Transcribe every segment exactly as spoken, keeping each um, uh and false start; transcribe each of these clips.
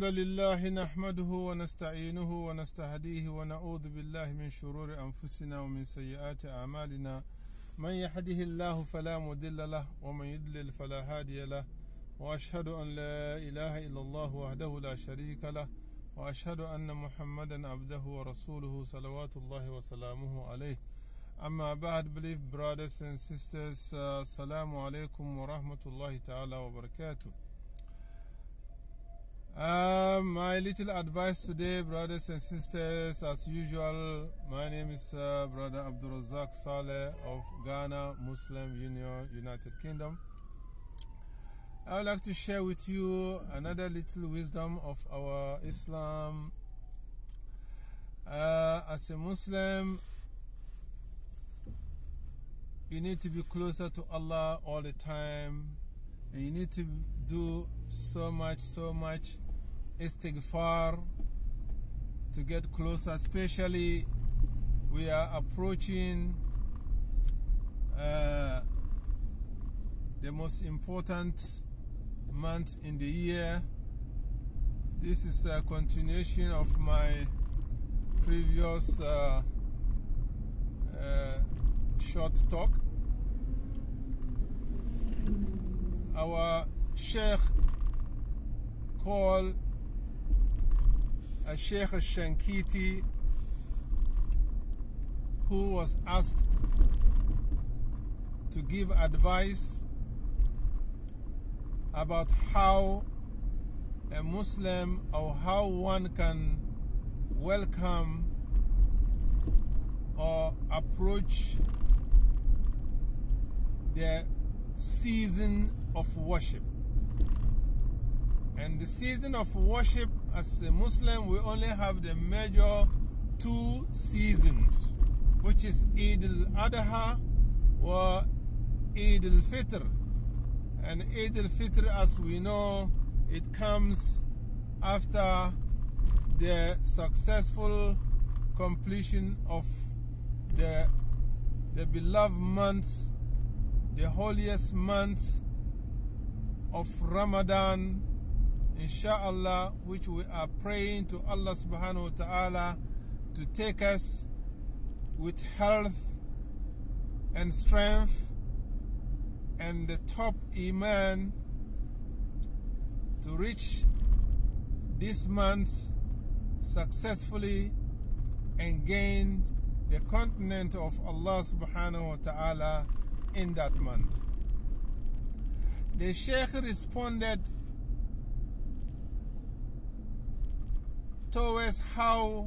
الحمد لله نحمده ونستعينه ونستهديه ونعوذ بالله من شرور أنفسنا ومن سيئات أعمالنا من يهده الله فلا مضل له ومن يضلل فلا هادي له وأشهد أن لا إله إلا الله وحده لا شريك له وأشهد أن محمدا عبده ورسوله صلوات الله وسلامه عليه. أما بعد, believe brothers and sisters, Assalamu alaikum wa rahmatullahi ta'ala wa barakatuh. Uh, my little advice today, brothers and sisters, as usual, my name is uh, Brother Abdul Razak Saleh of Ghana Muslim Union, United Kingdom. I would like to share with you another little wisdom of our Islam. Uh, as a Muslim, you need to be closer to Allah all the time, and you need to do so much, so much istighfar to get closer. Especially, we are approaching uh, the most important month in the year. This is a continuation of my previous uh, uh, short talk. Our Sheikh called a Sheikh Shankiti, who was asked to give advice about how a Muslim or how one can welcome or approach the season of worship. And the season of worship, as a Muslim, we only have the major two seasons, which is Eid al-Adha or Eid al-Fitr. And Eid al-Fitr, as we know, it comes after the successful completion of the, the beloved month, the holiest month of Ramadan, inshallah, which we are praying to Allah subhanahu wa ta'ala to take us with health and strength and the top iman to reach this month successfully and gain the continent of Allah subhanahu wa ta'ala in that month. The Sheikh responded towards how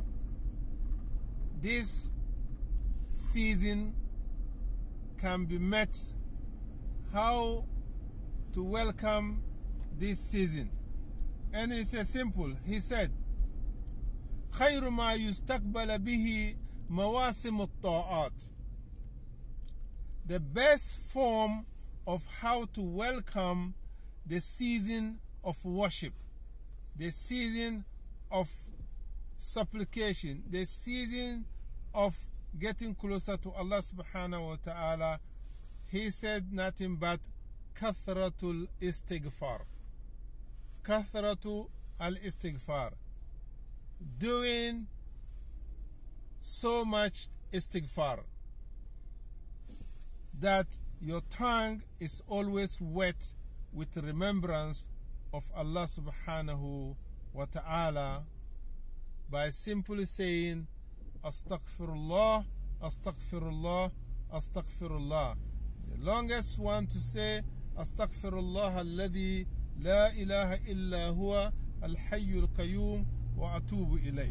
this season can be met, how to welcome this season. And it's a simple. He said, خير ما يستقبل به مواسم الطاعات. The best form of how to welcome the season of worship, the season of supplication, the season of getting closer to Allah subhanahu wa ta'ala, he said nothing but kathratul istighfar. Kathratul al-istighfar. Doing so much istighfar that your tongue is always wet with remembrance of Allah subhanahu wa ta'ala by simply saying astaghfirullah, astaghfirullah, astaghfirullah. The longest one to say astaghfirullah alladhi la ilaha illa huwa al-hayyul qayyum wa atubu ilayh.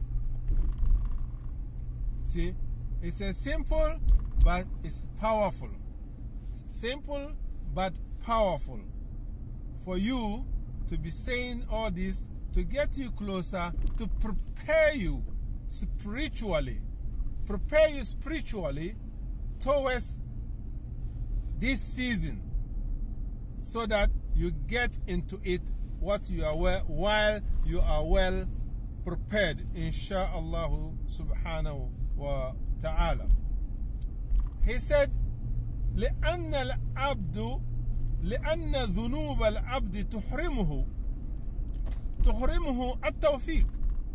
See, it's a simple but it's powerful. Simple but powerful for you to be saying all this to get you closer, to prepare you spiritually, prepare you spiritually towards this season, so that you get into it what you are well, while you are well prepared, insha'Allah subhanahu wa ta'ala. He said, لأن العبد لأن ذنوب العبد تحرمه تحرمه التوفيق.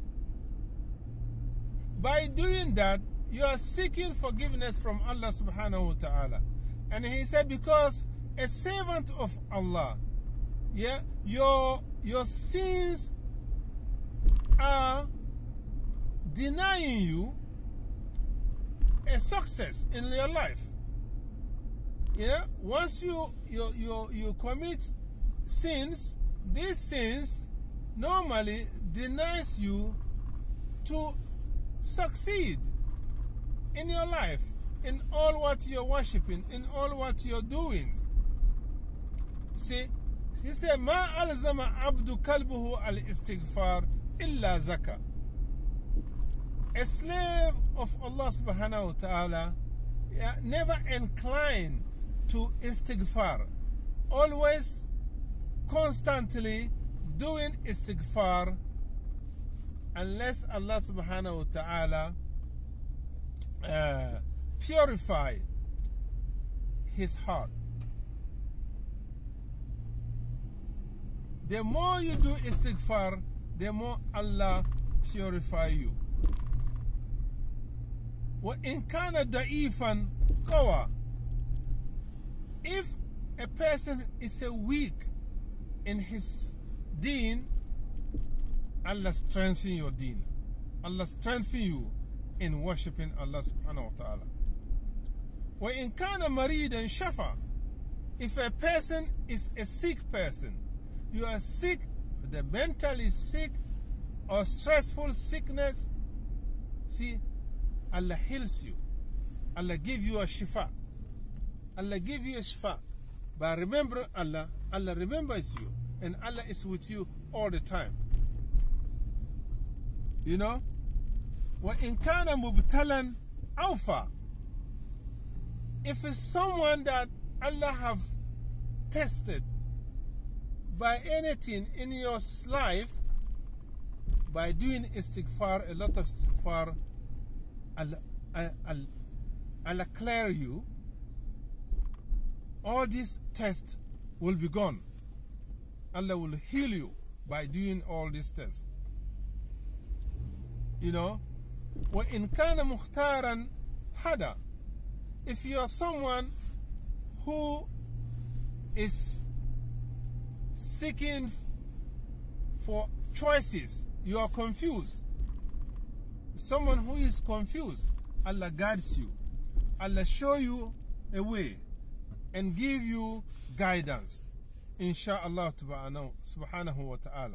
By doing that, you are seeking forgiveness from Allah subhanahu wa ta'ala. And he said, because a servant of Allah, yeah, your, your sins are denying you a success in your life. Yeah, once you, you, you, you commit sins, these sins normally denies you to succeed in your life, in all what you're worshiping, in all what you're doing. See, he said, "Ma alzama abdu kalbuhu al istighfar illa zaka." A slave of Allah subhanahu wa ta'ala, yeah, never inclined to istighfar, always, constantly doing istighfar, unless Allah subhanahu wa ta'ala uh, purify his heart. The more you do istighfar, the more Allah purify you. وَإِنْ كَانَ ضَعِيفًا قَوَى. If a person is a weak in his deen, Allah strengthen your deen. Allah strengthen you in worshipping Allah subhanahu wa ta'ala. وَإِنْ كَانَ مَرِيدًا شَفَى. If a person is a sick person, you are sick, the mentally sick or stressful sickness, see, Allah heals you. Allah give you a shifa. Allah give you a shifa. But remember Allah, Allah remembers you, and Allah is with you all the time. You know? وَإِنْ كَانَ مُبْتَلًا أَوْفَى. If it's someone that Allah have tested by anything in your life, by doing istighfar, a lot of istighfar, Allah, Allah, Allah clear you, all these tests will be gone. Allah will heal you by doing all these tests. You know, وَإِنْ كَانَ مُخْتَارًا هَدَى. If you are someone who is seeking for choices, you are confused. Someone who is confused, Allah guides you. Allah show you a way and give you guidance. Insha'Allah subhanahu wa ta'ala.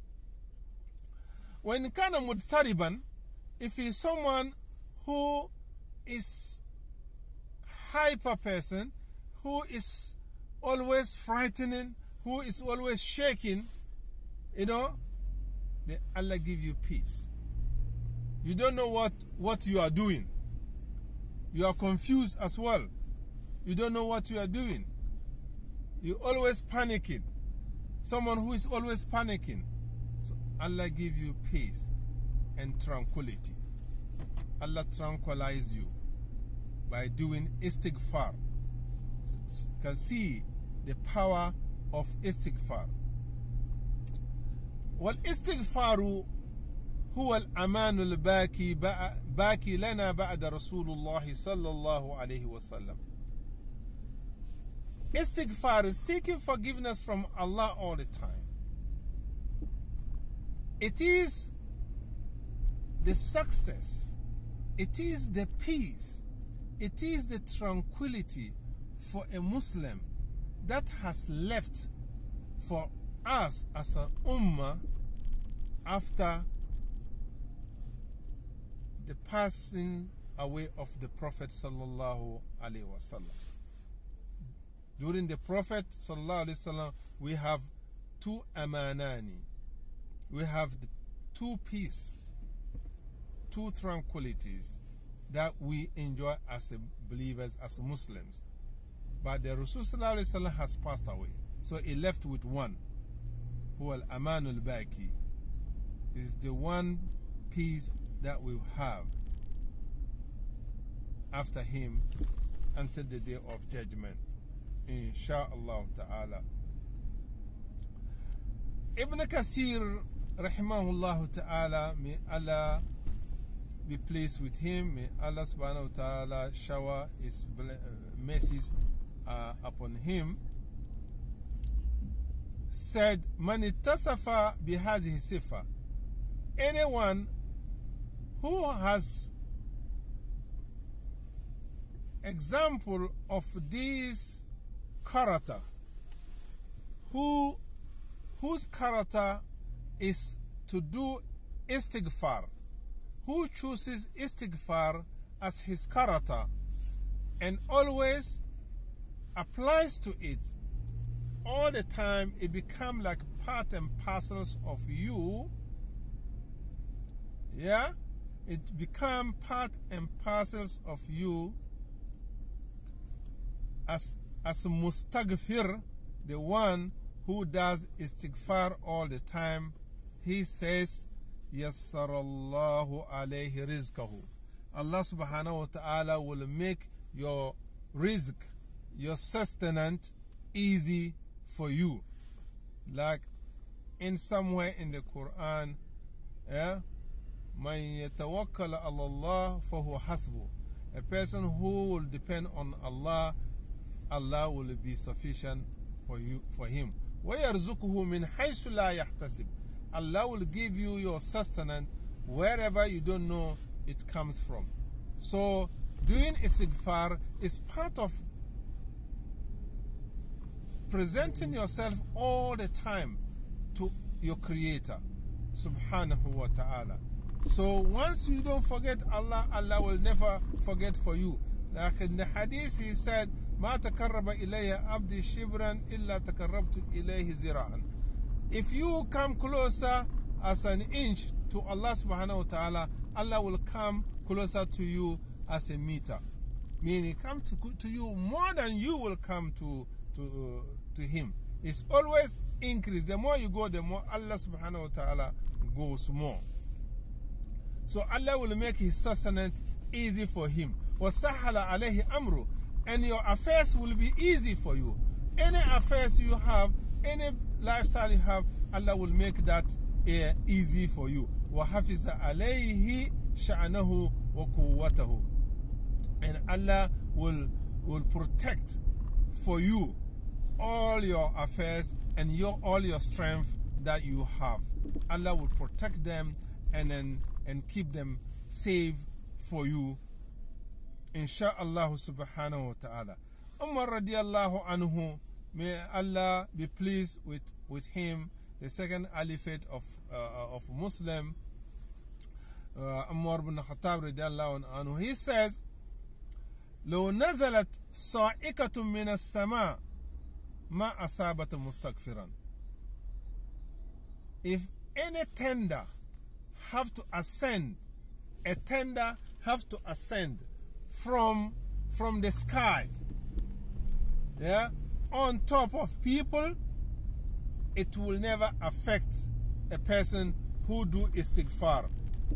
When kana mudtariban, if he is someone who is hyper person, who is always frightening, who is always shaking, you know, then Allah give you peace. You don't know what, what you are doing. You are confused as well. You don't know what you are doing. You're always panicking. Someone who is always panicking. So Allah give you peace and tranquility. Allah tranquilize you by doing istighfar. So you can see the power of istighfar. والإستغفار هو الأمان الباكي باكي لنا بعد رسول الله صلى الله عليه وسلم. Istighfar is seeking forgiveness from Allah all the time. It is the success, it is the peace, it is the tranquility for a Muslim that has left for us as an ummah after the passing away of the Prophet sallallahu alaihi wasallam. During the Prophet sallallahu alaihi wasallam, we have two amanani. We have the two peace, two tranquilities that we enjoy as a believers, as Muslims. But the Rasul sallallahu alaihi wasallam has passed away, so he left with one. Huwa al-amanul baqi. Is the one peace that we have after him until the day of judgment. Insha'Allah ta'ala. Ibn Kathir rahimahullah ta'ala, may Allah be pleased with him, may Allah subhanahu wa ta'ala shower his mercies uh, upon him, said, Man ittasafa bihazihi sifa. Anyone who has example of this character, who whose character is to do istighfar, who chooses istighfar as his character and always applies to it all the time, it becomes like part and parcels of you. Yeah, it become part and parcels of you as as mustaghfir, the one who does istighfar all the time. He says, Yassarallahu alayhi rizqahu. Allah subhanahu wa ta'ala will make your rizq, your sustenance, easy for you. Like in somewhere in the Quran, yeah, Man yatawakkal ala Allah fahuwa hasbu. A person who will depend on Allah, Allah will be sufficient for you, for him. وَيَرْزُقُهُ مِنْ حَيْثُ لَا يَحْتَسِبُ. Allah will give you your sustenance wherever you don't know it comes from. So doing istighfar is part of presenting yourself all the time to your Creator, subhanahu wa ta'ala. So once you don't forget Allah, Allah will never forget for you. Like in the hadith, he said, ما تقرب إلي عبدي شبرا إلا تقربت إليه زراعا. If you come closer as an inch to Allah subhanahu wa ta'ala, Allah will come closer to you as a meter. Meaning, come to, to you more than you will come to, to, uh, to him. It's always increase. The more you go, the more Allah subhanahu wa ta'ala goes more. So Allah will make his sustenance easy for him. وَسَحَّلَ عَلَيْهِ أَمْرُ. And your affairs will be easy for you. Any affairs you have, any lifestyle you have, Allah will make that uh, easy for you. وَحَفِظَ عَلَيْهِ شَأْنَهُ وَقُوَّتَهُ. And Allah will, will protect for you all your affairs and your, all your strength that you have. Allah will protect them and, then, and keep them safe for you, Insha'Allah subhanahu wa ta'ala. Umar radiallahu anhu, may Allah be pleased with, with him, the second caliphate of, uh, of Muslim, uh, Umar ibn Khattab radiallahu anhu, he says, لو نزلت صاعقة من السماء ما أصابت مستغفرا. If any tender have to ascend, a tender have to ascend from from the sky, yeah, on top of people, it will never affect a person who do istighfar.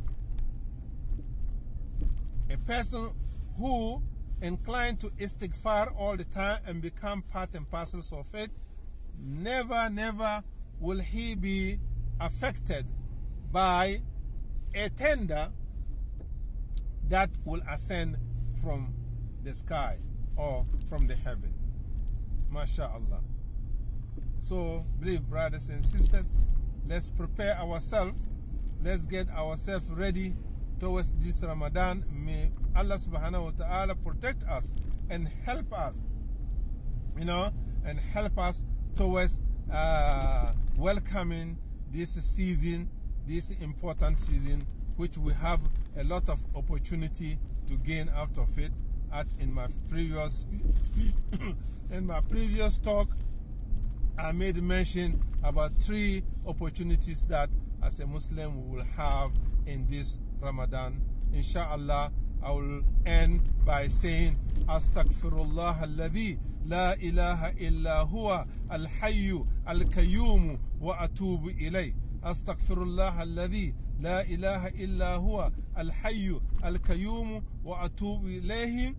A person who inclined to istighfar all the time and become part and parcels of it, never, never will he be affected by a tender that will ascend from the sky or from the heaven. MashaAllah. So, believe, brothers and sisters, let's prepare ourselves. Let's get ourselves ready towards this Ramadan. May Allah subhanahu wa ta'ala protect us and help us, you know, and help us towards uh, welcoming this season, this important season, which we have a lot of opportunity to gain out of it. At in my previous speech, in my previous talk, I made mention about three opportunities that as a Muslim we will have in this Ramadan. Inshallah, I will end by saying Astaghfirullah alladhi la ilaha illa huwa al-hayyu al-kayyum wa atubu ilay. Astaghfirullah alladhi لا إله إلا هو الحي القيوم وأتوب إليه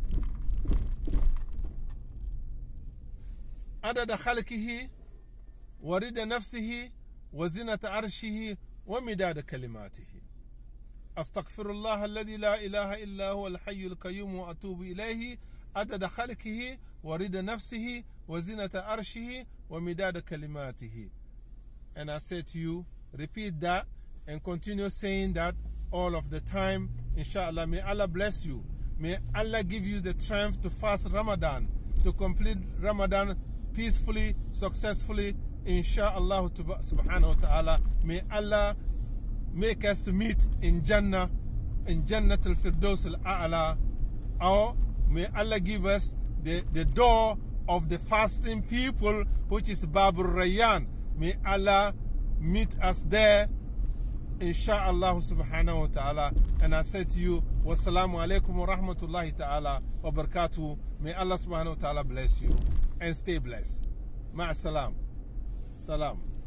عدد خلقه ورد نفسه وزنة عرشه ومداد كلماته أستغفر الله الذي لا إله إلا هو الحي القيوم وأتوب إليه عدد خلقه ورضا نفسه وزنة عرشه ومداد كلماته. And I say to you, repeat that and continue saying that all of the time, inshallah. May Allah bless you. May Allah give you the strength to fast Ramadan, to complete Ramadan peacefully, successfully, inshallah subhanahu wa ta'ala. May Allah make us to meet in Jannah, in Jannat al-Firdaus al-A'la. Or may Allah give us the, the door of the fasting people, which is Babur Rayyan. May Allah meet us there, inshallah subhanahu wa ta'ala. And I say to you, wassalamu alaikum wa rahmatullahi ta'ala wa barakatuh. May Allah subhanahu wa ta'ala bless you and stay blessed. Ma'asalam. Salam.